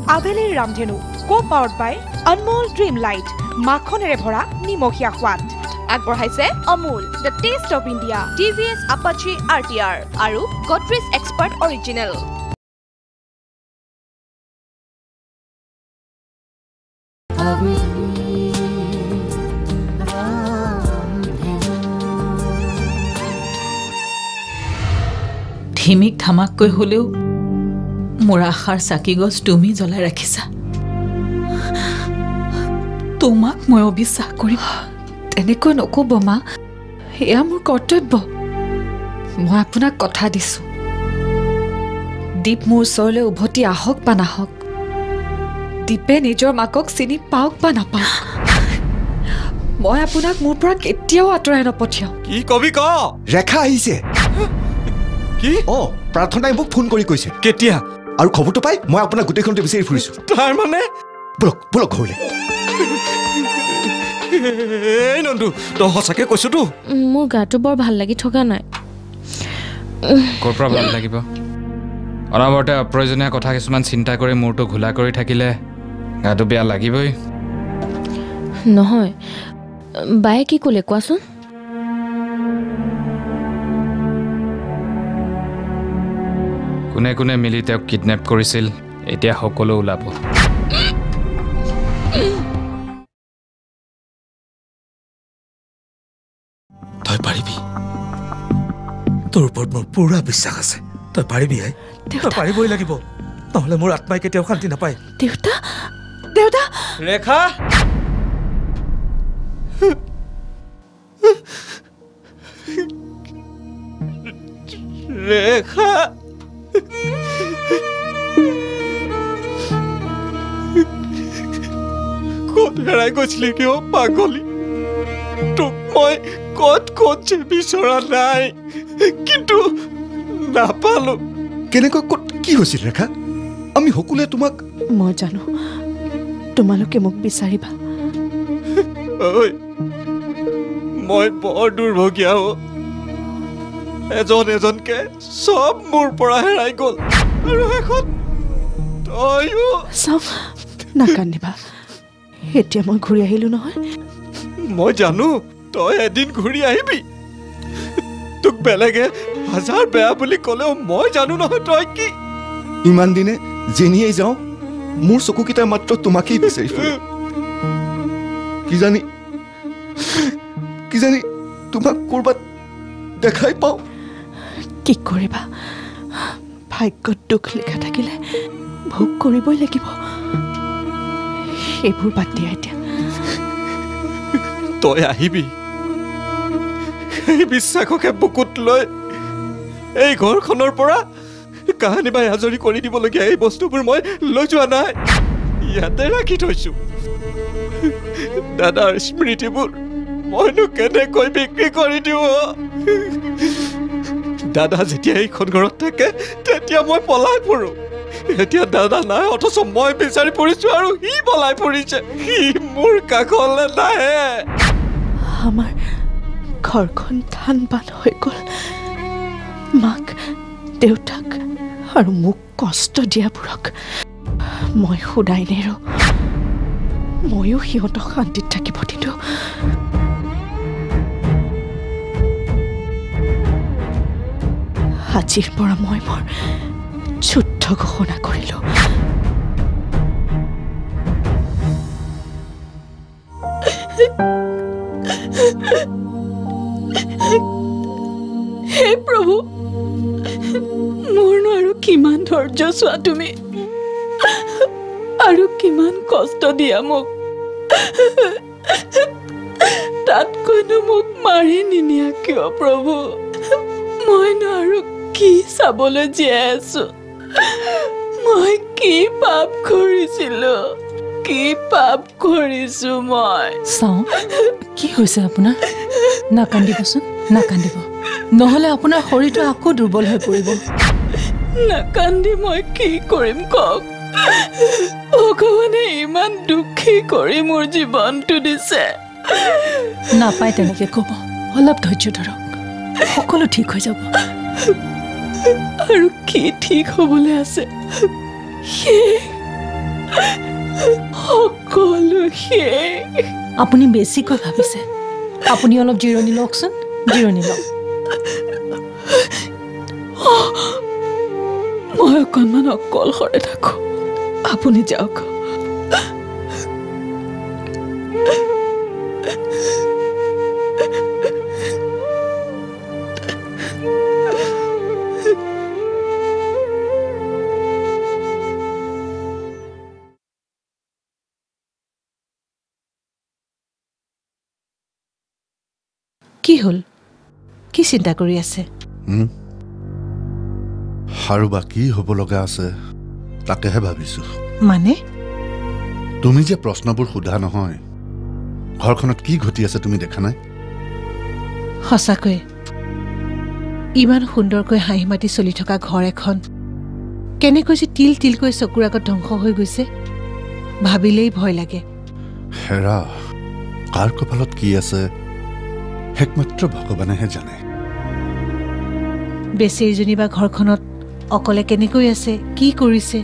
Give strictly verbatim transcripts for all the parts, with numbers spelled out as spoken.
আভেলিৰ Ramdhenu co powered by Anmol dream lite মাখনেৰে ভৰা নিমখীয়া সোৱাদ আগবঢ়াইছে Amul the taste of India TVS Apache R T R আৰু গডৰেজ এক্সপাৰ্ট অৰিজিনেল ধিমিক ধামাককৈ হলেও মোৰ আশাৰ চাকিগছ তুমি জ্বলাই ৰাখিছা তোমাক মই অবিশ্বাস কৰিম তেনেকৈ নক'ব মা এয়া মোৰ কৰ্তব্য মই আপোনাক কথা দিছোঁ দীপ মোৰ ওচৰলৈ উভতি আহক বা নাহক দীপে নিজৰ মাকক চিনি পাওক বা নাপাওক মই আপোনাক মোৰ পৰা কেতিয়াও আঁতৰাই নপঠিয়াও কি কবি ক ৰেখা আহিছে কি অ প্ৰাৰ্থনাই মোক ফোন কৰি কৈছে কেতিয়া আৰু খবৰটো পাই মই আপোনাক গোটেইখনতে বিচাৰি ফুৰিছোঁ তাৰ মানে বলক বলক ঘৰলৈ এই নন্দু তই সঁচাকে কৈছোতো মোৰ গাটো বৰ ভাল লাগি থকা নাই ক'ৰ পৰা ভাল লাগিব অনাবৰতে অপ্ৰয়োজনীয় কথা কিছুমান চিন্তা কৰি মূৰটো ঘোলা কৰি থাকিলে গাটো বেয়া লাগিবই নহয় বায়ে কি ক'লে কোৱাচোন কোনে কোনে মিলি তেওঁক কিডনেপ কৰিছিল এতিয়া সকলো ওলাব তই পাৰিবি তোৰ ওপৰত মোৰ পুৰা বিশ্বাস আছে তই পাৰিবি আই তই পাৰিবই লাগিব নহ'লে মোৰ আত্মাই কেতিয়াও শান্তি নাপায় দেউতা দেউতা ৰেখা ৰেখা ক'ত হেৰাই গৈছিলি কিয় পাগলী তোক মই ক'ত ক'ত যে বিচৰা নাই কিন্তু নাপালো কেনেকৈ ক'ত কি হৈছিল ৰেখা আমি সকলোৱে তোমাক মই জানো তোমালোকে মোক বিচাৰিবা ঐ মই বৰ দুৰ্ভগীয়া হ এজন এজনকে চব মোৰ পৰা হেৰাই গ'ল আৰু এখন তয়ো চাম নাকান্দিবা এতিয়া মই ঘূৰি আহিলো নহয় মই জানো তই এদিন ঘূৰি আহিবি তোক বেলেগে হাজাৰ বেয়া বুলি ক'লেও মই জানো নহয় তই কি ইমান দিনে যেনিয়ে যাওঁ মোৰ চকুকেইটা মাত্ৰ তোমাকেই বিচাৰি ফুৰে কি জানি কি জানি তোমাক ক'ৰবাত দেখাই পাওঁ কি কৰিবা ভাগ্যত দুখ লিখা থাকিলে ভোগ কৰিবই লাগিব সেইবোৰ বাদ দিয়া এতিয়া তই আহিবি সেই বিশ্বাসকে বুকুত লৈ এই ঘৰখনৰ পৰা কাহানি বাই আজৰি কৰি দিবলগীয়া এই বস্তুবোৰ মই লৈ যোৱা নাই ইয়াতে ৰাখি থৈছো দাদাৰ স্মৃতিবোৰ মইনো কেনেকৈ বিক্ৰী কৰি দিওঁ দাদা যেতিয়া এইখন ঘৰত থাকে তেতিয়া মই পলাই ফুৰো এতিয়া দাদা নাই অথচ মই বিচাৰি ফুৰিছো আৰু সি পলাই ফুৰিছে সি মোৰ কাষলৈ নাহে আমাৰ ঘৰখন ধান বান হৈ গ'ল মাক দেউতাক আৰু মোক কষ্ট দিয়াবোৰক মই সুদাই নেৰো ময়ো সিহঁতক শান্তিত থাকিব দিলোঁ আজিৰ পৰা মই মোৰ যুদ্ধ ঘোষণা কৰিলোঁ হে প্ৰভু মোৰনো আৰু কিমান ধৈৰ্য চোৱা তুমি আৰু কিমান কষ্ট দিয়া মোক তাতকৈনো মোক মাৰি নিনিয়া কিয় প্ৰভু মইনো আৰু কি চাবলৈ জীয়াই আছো মই কি পাপ কৰিছিলো কি পাপ কৰিছো মই চাওঁ কি হৈছে আপোনাৰ নাকান্দিবচোন নাকান্দিব নহ'লে আপোনাৰ শৰীৰটো আকৌ দুৰ্বল হৈ পৰিব নাকান্দি মই কি কৰিম কওক ভগৱানে ইমান দুখী কৰি মোৰ জীৱনটো দিছে নাপায় তেনেকে ক'ব অলপ ধৈৰ্য ধৰক সকলো ঠিক হৈ যাব আৰু কি ঠিক হ'বলৈ আছে সকলো শেষ। আপুনি বেছিকৈ ভাবিছে, আপুনি অলপ জিৰণি লওকচোন, জিৰণি লওক। মই অকণমান অকলশৰে থাকো, আপুনি যাওক। কি হ'ল? কি চিন্তা কৰি আছে? আৰু বা কি হ'ব লগা আছে তাকেহে ভাবিছো। মানে তুমি যে প্ৰশ্নবোৰ সোধা নহয়, ঘৰখনত কি ঘটি আছে তুমি দেখা নাই? সঁচাকৈ ইমান সুন্দৰকৈ হাঁহি মাতি চলি থকা ঘৰ এখন কেনেকৈ যে তিল তিলকৈ চকুৰ আগত ধ্বংস হৈ গৈছে ভাবিলেই ভয় লাগে। হেৰা, কাৰ কপালত কি আছে একমাত্ৰ ভগৱানেহে জানে। বেচেৰীজনী বা ঘৰখনত অকলে কেনেকৈ আছে, কি কৰিছে?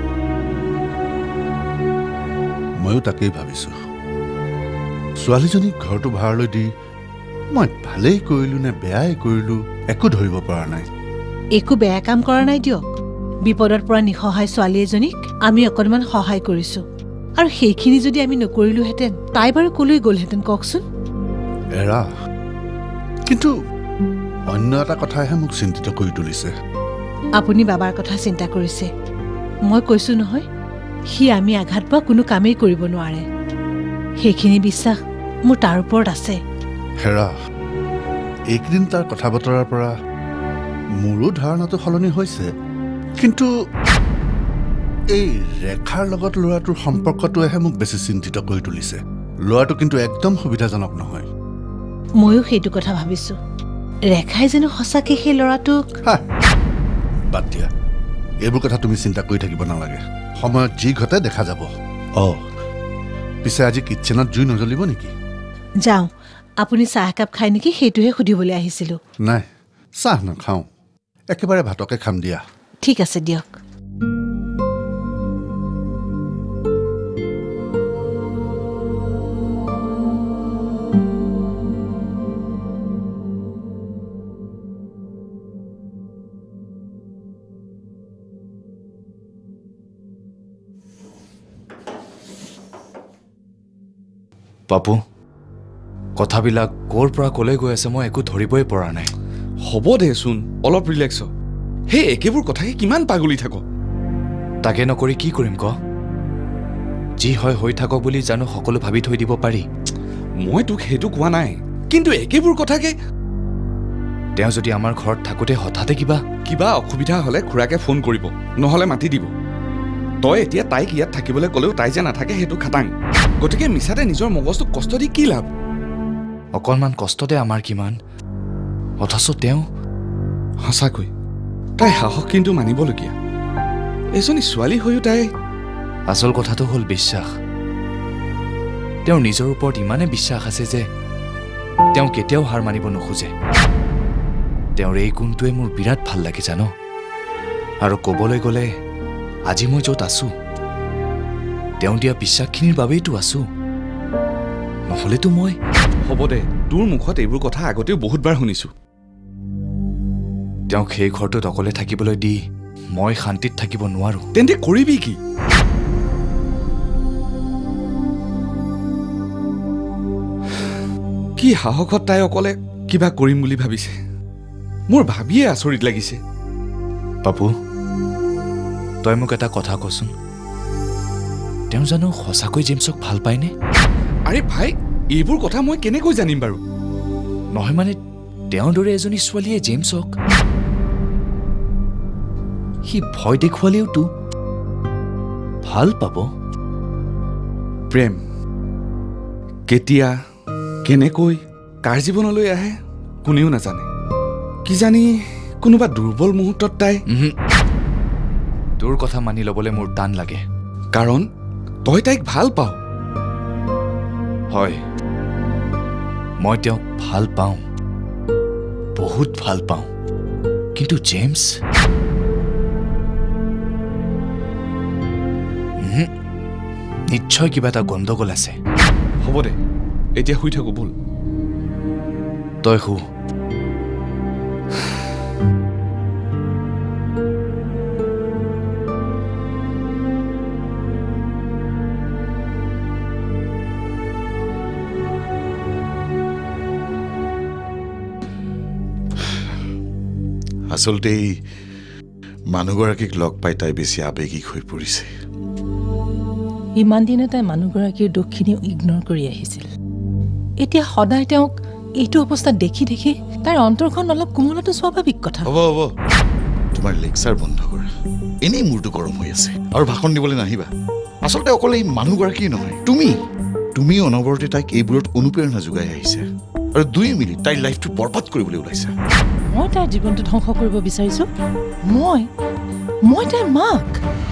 ময়ো তাকেই ভাবিছো। ছোৱালীজনীক ঘৰটো ভাড়ালৈ দি মই ভালেই কৰিলো নে বেয়াই কৰিলো একো ধৰিব পৰা নাই। একো বেয়া কাম কৰা নাই দিয়ক। বিপদত পৰা নিসহায় ছোৱালী এজনীক আমি অকণমান সহায় কৰিছো, আৰু সেইখিনি যদি আমি নকৰিলোহেঁতেন তাই বাৰু কলৈ গ'লহেঁতেন কওকচোন? এৰা, কিন্তু অন্য এটা কথাইহে মোক চিন্তিত কৰি তুলিছে। আপুনি বাবাৰ কথা চিন্তা কৰিছে। মই কৈছো নহয়, সি আমি আঘাত পোৱা কোনো কামেই কৰিব নোৱাৰে। সেইখিনি বিশ্বাস মোৰ তাৰ ওপৰত আছে। হেৰা, এইকেইদিন তাৰ কথা বতৰাৰ পৰা মোৰো ধাৰণাটো সলনি হৈছে, কিন্তু এই ৰেখাৰ লগত ল'ৰাটোৰ সম্পৰ্কটোৱেহে মোক বেছি চিন্তিত কৰি তুলিছে। ল'ৰাটো কিন্তু একদম সুবিধাজনক নহয়। ময়ো সেইটো কথা ভাবিছো। ৰেখাই যেন সঁচাকৈ সেই ল'ৰাটোক। বাদ দিয়া, এইবোৰ কথা তুমি চিন্তা কৰি থাকিব নালাগে। সময়ত যি ঘটে দেখা যাব। অ, পিছে আজি কিটচেনত জুই নজ্বলিব নেকি? যাওঁ, আপুনি চাহ একাপ খাই নেকি সেইটোহে সুধিবলৈ আহিছিলোঁ। নাই, চাহ নাখাওঁ, একেবাৰে ভাতকে খাম দিয়া। ঠিক আছে দিয়ক। পাপু, কথাবিলাক ক'ৰ পৰা ক'লৈ গৈ আছে মই একো ধৰিবই পৰা নাই। হ'ব দেচোন, অলপ ৰিলেক্স হ। সেই একেবোৰ কথাকে কিমান পাগলি থাক? তাকে নকৰি কি কৰিম ক? যি হয় হৈ থাকক বুলি জানো সকলো ভাবি থৈ দিব পাৰি? মই তোক সেইটো কোৱা নাই, কিন্তু একেবোৰ কথাকে। তেওঁ যদি আমাৰ ঘৰত থাকোঁতে হঠাতে কিবা কিবা অসুবিধা হ'লে খুৰাকে ফোন কৰিব, নহ'লে মাতি দিব। তই এতিয়া তাইক ইয়াত থাকিবলৈ ক'লেও তাই যে নাথাকে সেইটো খাটাং। গতিকে মিছাতে নিজৰ মগজটোক কষ্ট দি কি লাভ? অকণমান কষ্টতে আমাৰ কিমান, অথচ তেওঁ সঁচাকৈ তাই সাহস কিন্তু মানিবলগীয়া। এজনী ছোৱালী হৈও তাই। আচল কথাটো হ'ল বিশ্বাস। তেওঁৰ নিজৰ ওপৰত ইমানে বিশ্বাস আছে যে তেওঁ কেতিয়াও হাৰ মানিব নোখোজে। তেওঁৰ এই গুণটোৱে মোৰ বিৰাট ভাল লাগে জানো। আৰু ক'বলৈ গ'লে আজি মই য'ত আছো তেওঁ দিয়া বিশ্বাসখিনিৰ বাবেইতো আছো, নহ'লেতো মই। হ'ব দে, তোৰ মুখত এইবোৰ কথা আগতেও বহুতবাৰ শুনিছো। তেওঁক সেই ঘৰটোত অকলে থাকিবলৈ দি মই শান্তিত থাকিব নোৱাৰো। তেন্তে কৰিবি কি? কি সাহসত তাই অকলে কিবা কৰিম বুলি ভাবিছে? মোৰ ভাবিয়ে আচৰিত লাগিছে। পাপু, তই মোক এটা কথা কচোন, তেওঁ জানো সঁচাকৈ জেমছক ভাল পায়নে? আৰে ভাই, এইবোৰ কথা মই কেনেকৈ জানিম বাৰু? নহয় মানে তেওঁৰ দৰে এজনী ছোৱালীয়ে জেমছক সি ভয় দেখুৱালেওতো ভাল পাব। প্ৰেম কেতিয়া, কেনেকৈ, কাৰ জীৱনলৈ আহে কোনেও নাজানে। কিজানি কোনোবা দুৰ্বল মুহূৰ্তত তাই। তোৰ কথা মানি ল'বলৈ মোৰ টান লাগে, কাৰণ তই তাইক ভাল পাৱ। হয়, মই তেওঁক ভাল পাওঁ, বহুত ভাল পাওঁ, কিন্তু জেমছ নিশ্চয় কিবা এটা গণ্ডগোল আছে হ'ব দে এতিয়া শুই থাকো বল তই শু আচলতে মানুহগৰাকীক লগ পাই তাই বেছি আৱেগিক হৈ পৰিছে ইমান দিনে তাই মানুহগৰাকীৰ দুখখিনি ইগনৰ কৰি আহিছিল এতিয়া সদায় তেওঁক এইটো অৱস্থাত দেখি দেখি তাইৰ অন্তৰখন অলপ কোমলটো স্বাভাৱিক কথা হ'ব হ'ব তোমাৰ লেকচাৰ বন্ধ কৰা এনেই মূৰটো গৰম হৈ আছে আৰু ভাষণ দিবলৈ নাহিবা আচলতে অকল এই মানুহগৰাকী নহয় তুমি তুমি অনবৰতে তাইক এইবোৰত অনুপ্ৰেৰণা যোগাই আহিছা আৰু দুই মিলি তাইৰ লাইফটো বৰবাদ কৰিবলৈ ওলাইছা মই তাইৰ জীৱনটো ধ্বংস কৰিব বিচাৰিছো মই মই তাইৰ মাক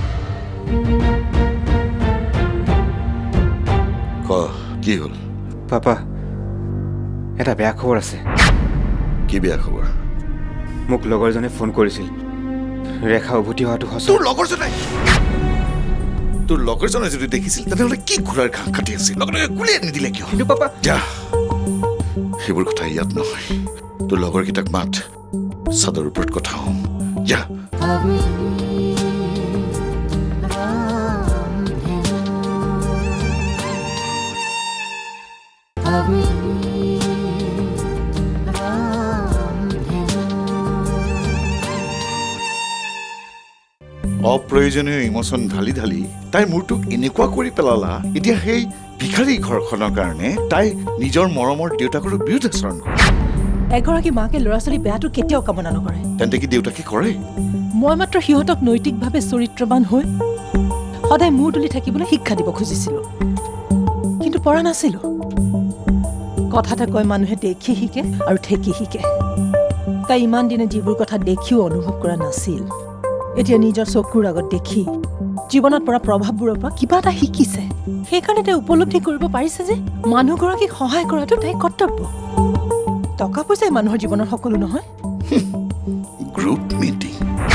ক কি হ'ল পাপা এটা বেয়া খবৰ আছে কি বেয়া খবৰ মোক লগৰজনে ফোন কৰিছিল ৰেখা উভতি হোৱাটো সঁচা তোৰ লগৰজনে তোৰ লগৰজনে যদি দেখিছিল তেনেহ'লে কি ঘোঁৰাৰ ঘাঁহ কাটি আছিল লগে লগে গুলি আনি দিলে কিয় কিন্তু পাপা যা সেইবোৰ কথা ইয়াত নহয় তোৰ লগৰকেইটাক মাত চাদৰ ওপৰত কথা হওঁ যা অপ্ৰয়োজনীয় ইমোচন ঢালি ঢালি তাইৰ মূৰটোক এনেকুৱা কৰি পেলালা এতিয়া সেই ভিখাৰী ঘৰখনৰ কাৰণে তাই নিজৰ মৰমৰ দেউতাকৰ বিৰুদ্ধাচৰণ কৰে এগৰাকী মাকে ল'ৰা ছোৱালী বেয়াটো কেতিয়াও কামনা নকৰে তেন্তে কি দেউতাকে কৰে মই মাত্ৰ সিহঁতক নৈতিকভাৱে চৰিত্ৰবান হৈ সদায় মূৰ তুলি থাকিবলৈ শিক্ষা দিব খুজিছিলো কিন্তু পৰা নাছিলো কথা এটা কয় মানুহে দেখি শিকে আৰু ঠেকি শিকে তাই ইমান দিনে যিবোৰ কথা দেখিও অনুভৱ কৰা নাছিল এতিয়া নিজৰ চকুৰ আগত দেখি জীৱনত পৰা প্ৰভাৱবোৰৰ পৰা কিবা এটা শিকিছে সেইকাৰণে তাই উপলব্ধি কৰিব পাৰিছে যে মানুহগৰাকীক সহায় কৰাটো তাইৰ কৰ্তব্য টকা পইচাই মানুহৰ জীৱনৰ সকলো নহয় গ্ৰুপ মিটিং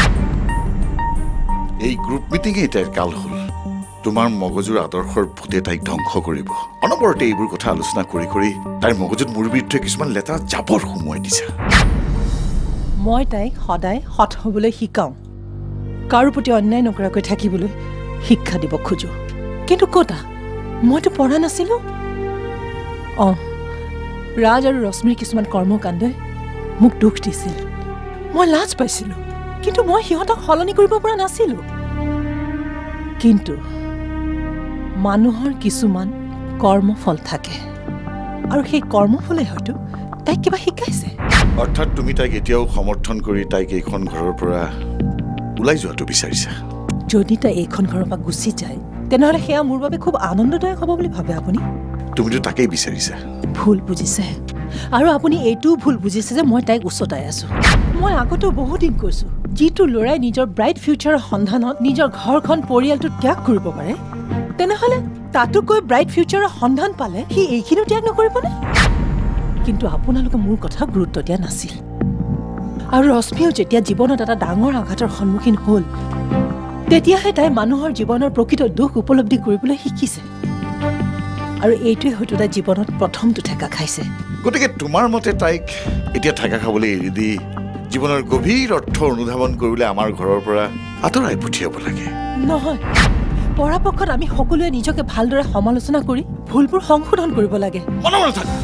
এই গ্ৰুপ মিটিঙেই তাইৰ কাল হ'ল তোমাৰ মগজুৰ আদৰ্শৰ ভূতে তাইক ধ্বংস কৰিব অনবৰতে এইবোৰ কথা আলোচনা কৰি কৰি তাইৰ মগজুত মোৰ বিৰুদ্ধে কিছুমান লেতেৰা জাবৰ সুমুৱাই দিছা মই তাইক সদায় সৎ হ'বলৈ শিকাওঁ কাৰো প্ৰতি অন্যায় নকৰাকৈ থাকিবলৈ শিক্ষা দিব খোজো কিন্তু কতা মইতো পঢ়া নাছিলো অঁ ৰাজ আৰু ৰশ্মিৰ কিছুমান কৰ্মকাণ্ডই মোক দুখ দিছিল মই লাজ পাইছিলো কিন্তু মই সিহঁতক সলনি কৰিব পৰা নাছিলো কিন্তু মানুহৰ কিছুমান কৰ্মফল থাকে আৰু সেই কৰ্মফলে হয়তো তাইক কিবা শিকাইছে অৰ্থাৎ তুমি তাইক এতিয়াও সমৰ্থন কৰি তাইক এইখন ঘৰৰ পৰা ওলাই যোৱাটো বিচাৰিছা যদি তাই এইখন ঘৰৰ পৰা গুচি যায় তেনেহ'লে সেয়া মোৰ বাবে খুব আনন্দদায়ক হ'ব বুলি ভাবে আপুনি তুমিতো তাকেই বিচাৰিছা ভুল বুজিছে আৰু আপুনি এইটোও ভুল বুজিছে যে মই তাইক উচতাই আছো মই আগতেও বহুদিন কৈছো যিটো ল'ৰাই নিজৰ ব্ৰাইট ফিউচাৰৰ সন্ধানত নিজৰ ঘৰখন পৰিয়ালটো ত্যাগ কৰিব পাৰে তেনেহ'লে তাতোকৈ ব্ৰাইট ফিউচাৰৰ সন্ধান পালে সি এইখিনিও ত্যাগ নকৰিবনে কিন্তু আপোনালোকে মোৰ কথা গুৰুত্ব দিয়া নাছিল আৰু ৰশ্মিও যেতিয়া জীৱনত এটা ডাঙৰ আঘাতৰ সন্মুখীন হ'ল তেতিয়াহে তাই মানুহৰ জীৱনৰ প্ৰকৃত দুখ উপলব্ধি কৰিবলৈ শিকিছে আৰু এইটোৱে হয়তো তাই জীৱনত প্ৰথমটো ঠেকা খাইছে গতিকে তোমাৰ মতে তাইক এতিয়া ঠেকা খাবলৈ এৰি দি জীৱনৰ গভীৰ অৰ্থ অনুধাৱন কৰিবলৈ আমাৰ ঘৰৰ পৰা আঁতৰাই পঠিয়াব লাগে নহয় পৰাপক্ষত আমি সকলোৱে নিজকে ভালদৰে সমালোচনা কৰি ভুলবোৰ সংশোধন কৰিব লাগে মনে মনে থাক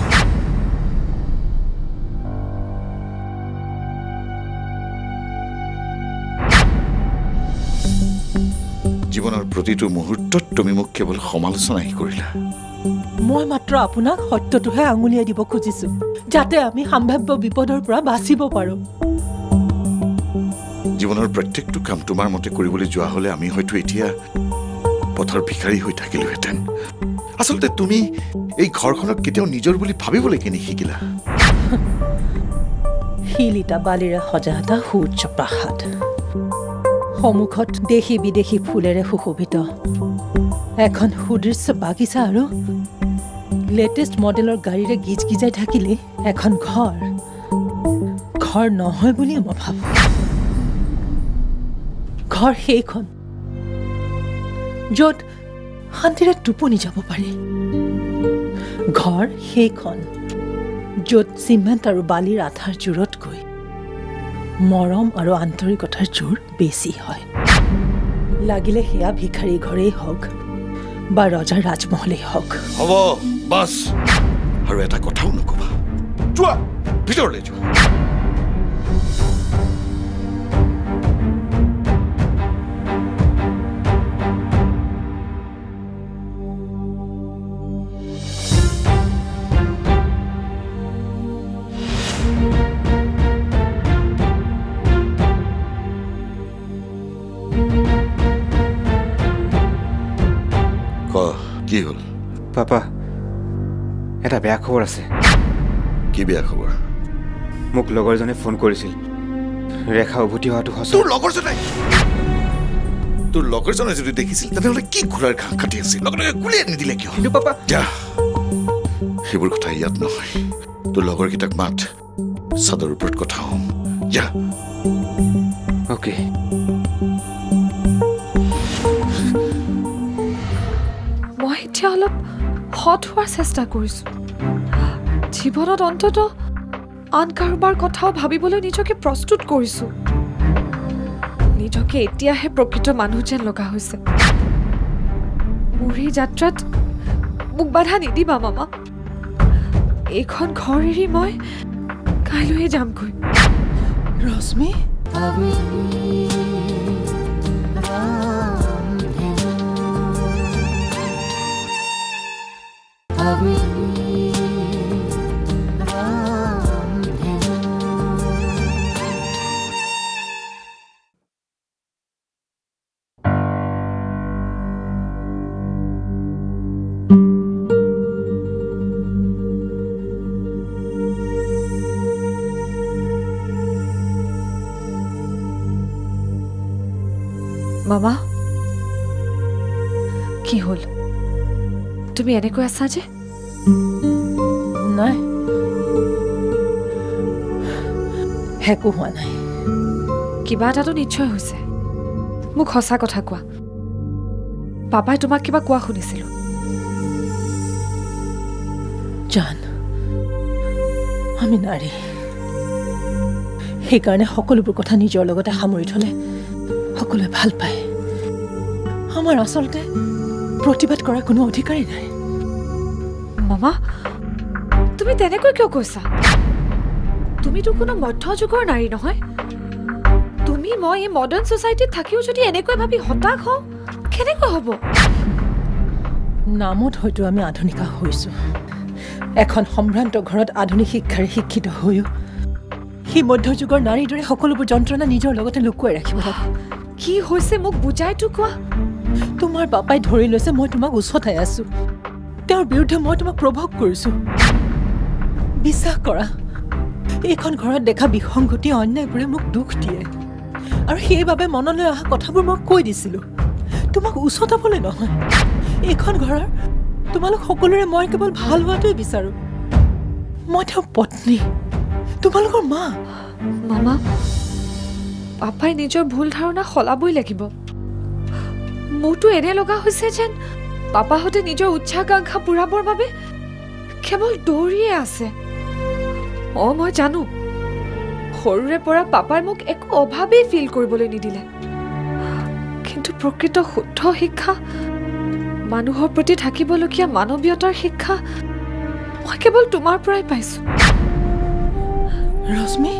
জীৱনৰ প্ৰতিটো মুহূৰ্তত তুমি মোক কেৱল সমালোচনাই কৰিলা মই মাত্ৰ আপোনাক সত্যটোহে আঙুলিয়াই দিব খুজিছো যাতে আমি সম্ভাৱ্য বিপদৰ পৰা বাচিব পাৰো জীৱনৰ প্ৰত্যেকটো কাম তোমাৰ মতে কৰিবলৈ যোৱা হলে আমি হয়তো এতিয়া পথৰ ভিখাৰী হৈ থাকিলোহেঁতেন আচলতে তুমি এই ঘৰখনক কেতিয়াও নিজৰ বুলি ভাবিবলৈ কেনে শিকিলা শিলিতা বালিৰে সজা এটা সূৰ্য প্ৰাসাদ সন্মুখত দেশী বিদেশী ফুলেৰে সুশোভিত এখন সুদৃশ্য বাগিচা আৰু লেটেষ্ট মডেলৰ গাড়ীৰে গিজ গিজাই থাকিলে এখন ঘৰ ঘৰ নহয় বুলি মই ভাবো ঘৰ সেইখন য'ত শান্তিৰে টোপনি যাব পাৰি ঘৰ সেইখন য'ত চিমেণ্ট আৰু বালিৰ আঠাৰ জোৰতকৈ মৰম আৰু আন্তৰিকতাৰ জোৰ বেছি হয় লাগিলে সেয়া ভিখাৰী ঘৰেই হওক বা ৰজাৰ ৰাজমহলেই হওক হ'ব বাছ আৰু এটা কথাও নকবা যোৱা ভিতৰলৈ যোৱা কি হ'ল পাপা এটা বেয়া খবৰ আছে কি বেয়া খবৰ মোক লগৰজনে ফোন কৰিছিল ৰেখা উভতি হোৱাটো সঁচা তোৰ লগৰজনে তোৰ লগৰজনে যদি দেখিছিল তেনেহ'লে কি ঘোঁৰাৰ ঘাঁহ কাটি আছিল লগে লগে গুলিয়াই নিদিলে কিয় কিন্তু পাপা যা সেইবোৰ কথা ইয়াত নহয় তোৰ লগৰকেইটাক মাত চাদৰ ওপৰত কথা হ'ম যা অ'কে মই এতিয়া অলপ হট হোৱাৰ চেষ্টা কৰিছোঁ জীৱনত অন্তত আন কাৰোবাৰ কথাও ভাবিবলৈ নিজকে প্ৰস্তুত কৰিছোঁ নিজকে এতিয়াহে প্ৰকৃত মানুহ যেন লগা হৈছে মোৰ এই যাত্ৰাত মোক বাধা নিদিবা মামা এইখন ঘৰ এৰি মই কাইলৈহে যামগৈ ৰশ্মি মামা কি হ'ল তুমি এনেকৈ আছা যে নাই একো হোৱা নাই কিবা এটাতো নিশ্চয় হৈছে মোক সঁচা কথা কোৱা পাপাই তোমাক কিবা কোৱা শুনিছিলো জান আমি নাৰী সেইকাৰণে সকলোবোৰ কথা নিজৰ লগতে সামৰি থলে সকলোৱে ভাল পায় আমাৰ আচলতে প্ৰতিবাদ কৰাৰ কোনো অধিকাৰী নাই মামা তুমি তেনেকৈ কিয় কৈছা তুমিতো কোনো মধ্যযুগৰ নাৰী নহয় তুমি মই এই মডাৰ্ণ ছ'চাইটিত থাকিও যদি এনেকৈ ভাবি হতাশ হওঁ কেনেকৈ হ'ব নামত হয়তো আমি আধুনিকা হৈছোঁ এখন সম্ভ্ৰান্ত ঘৰত আধুনিক শিক্ষাৰে শিক্ষিত হৈও সেই মধ্যযুগৰ নাৰীৰ দৰে সকলোবোৰ যন্ত্ৰণা নিজৰ লগতে লুকুৱাই ৰাখিব লাগে কি হৈছে মোক বুজাইতো কোৱা তোমাৰ পাপাই ধৰি লৈছে মই তোমাক উচতাই আছো তেওঁৰ বিৰুদ্ধে মই তোমাক প্ৰভোগ কৰিছো বিশ্বাস কৰা এইখন ঘৰত দেখা বিসংগতি অন্যায়বোৰে মোক দুখ দিয়ে আৰু সেইবাবে মনলৈ অহা কথাবোৰ মই কৈ দিছিলোঁ তোমাক উচতাবলৈ নহয় এইখন ঘৰৰ তোমালোক সকলোৰে মই কেৱল ভাল হোৱাটোৱে বিচাৰোঁ মই তেওঁৰ পত্নী তোমালোকৰ মা মামা পাপাই নিজৰ ভুল ধাৰণা সলাবই লাগিব মোৰতো এনে লগা হৈছে যেন পাপাহঁতে নিজৰ উচ্চাকাংক্ষা পূৰাবৰ বাবে কেৱল দৌৰিয়ে আছে অ মই জানো সৰুৰে পৰা পাপাই মোক একো অভাৱেই ফিল কৰিবলৈ নিদিলে কিন্তু প্ৰকৃত শুদ্ধ শিক্ষা মানুহৰ প্ৰতি থাকিবলগীয়া মানৱীয়তাৰ শিক্ষা মই কেৱল তোমাৰ পৰাই পাইছো ৰশ্মি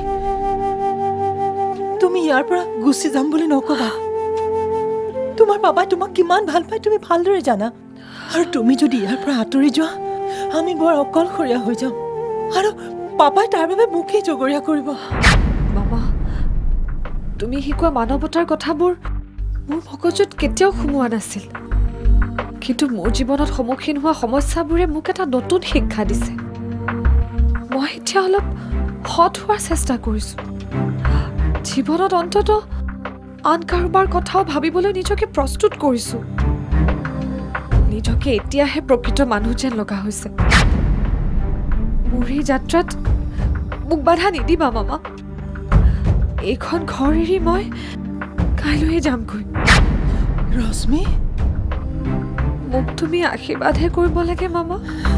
তুমি ইয়াৰ পৰা গুচি যাম বুলি নকবা তোমাৰ পাপাই তোমাক কিমান ভাল পায় তুমি ভালদৰে জানা আৰু তুমি যদি ইয়াৰ পৰা আঁতৰি যোৱা আমি বৰ অকলশৰীয়া হৈ যাম আৰু পাপাই তাৰ বাবে মুখেই জগৰীয়া কৰিব মামা তুমি শিকোৱা মানৱতাৰ কথাবোৰ মোৰ মগজুত কেতিয়াও সোমোৱা নাছিল কিন্তু মোৰ জীৱনত সন্মুখীন হোৱা সমস্যাবোৰে মোক এটা নতুন শিক্ষা দিছে মই এতিয়া অলপ হট হোৱাৰ চেষ্টা কৰিছোঁ জীৱনত অন্তত আন কাৰোবাৰ কথাও ভাবিবলৈ নিজকে প্ৰস্তুত কৰিছোঁ নিজকে এতিয়াহে প্ৰকৃত মানুহ যেন লগা হৈছে মোৰ এই যাত্ৰাত মোক বাধা নিদিবা মামা এইখন ঘৰ এৰি মই কাইলৈহে যামগৈ ৰশ্মি মোক তুমি আশীৰ্বাদহে কৰিব লাগে মামা।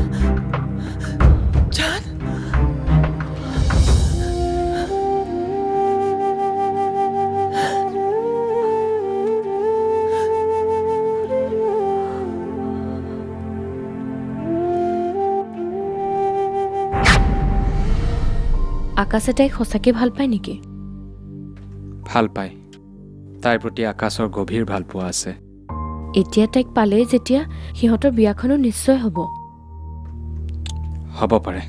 জান আকাশে তাইক সঁচাকৈ ভাল পায় নেকি? ভাল পায়। তাইৰ প্ৰতি আকাশৰ গভীৰ ভাল পোৱা আছে। এতিয়া তাইক পালেই যেতিয়া সিহঁতৰ বিয়াখনো নিশ্চয় হ'ব। হ'ব পাৰে।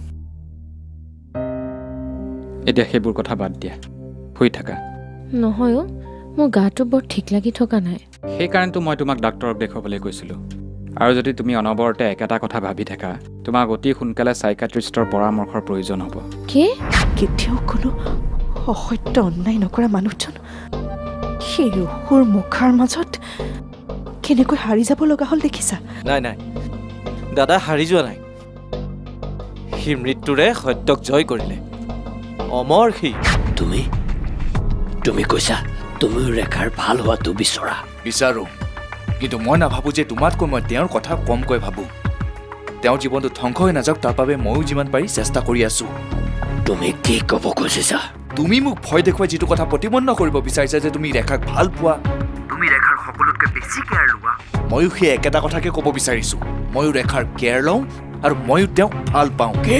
এতিয়া সেইবোৰ কথা বাদ দিয়া, শুই থাকা। নহয় অ', মোৰ গাটো বৰ ঠিক লাগি থকা নাই। সেইকাৰণেতো মই তোমাক ডাক্তৰক দেখুৱাবলৈ কৈছিলোঁ। আৰু যদি তুমি অনবৰতে একেটা কথা ভাবি থাকা, তোমাক অতি সোনকালে চাইকাট্ৰিষ্টৰ পৰামৰ্শৰ প্ৰয়োজন হ'ব। কি? কেতিয়াও কোনো অসত্য অন্যায় নকৰা মানুহজন সেই অসুৰ মুখাৰ মাজত কেনেকৈ হাৰি যাব লগা হ'ল দেখিছা? নাই নাই, দাদা হাৰি যোৱা নাই। সি মৃত্যুৰে সত্যক জয় কৰিলে। অমৰ সি। তুমি তুমি কৈছা তুমিও ৰেখাৰ ভাল হোৱাটো বিচৰা। বিচাৰোঁ, কিন্তু মই নাভাবোঁ যে তোমাতকৈ মই তেওঁৰ কথা কমকৈ ভাবোঁ। তেওঁৰ জীৱনটো ধ্বংস হৈ নাযাওক তাৰ বাবে ময়ো যিমান পাৰি চেষ্টা কৰি আছোঁ। তুমি কি ক'ব খুজিছা? তুমি মোক ভয় দেখুৱাই যিটো কথা প্ৰতিপন্ন কৰিব বিচাৰিছা যে তুমি ৰেখাক ভাল পোৱা, তুমি ৰেখাৰ সকলোতকৈ বেছি কেয়াৰ লোৱা, ময়ো সেই একেটা কথাকে ক'ব বিচাৰিছোঁ। ময়ো ৰেখাৰ কেয়াৰ লওঁ আৰু ময়ো তেওঁক ভাল পাওঁ। কি?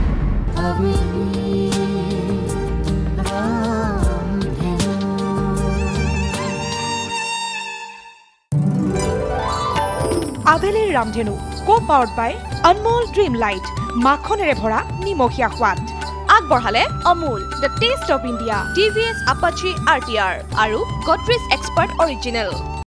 আবেলিৰ Ramdhenu co powered by Anmol dream lite, মাখনেৰে ভৰা নিমখীয়া সোৱাদ। আগবঢ়ালে Amul the taste of India, TVS Apache R T R আৰু গডৰেজ এক্সপাৰ্ট অৰিজিনেল।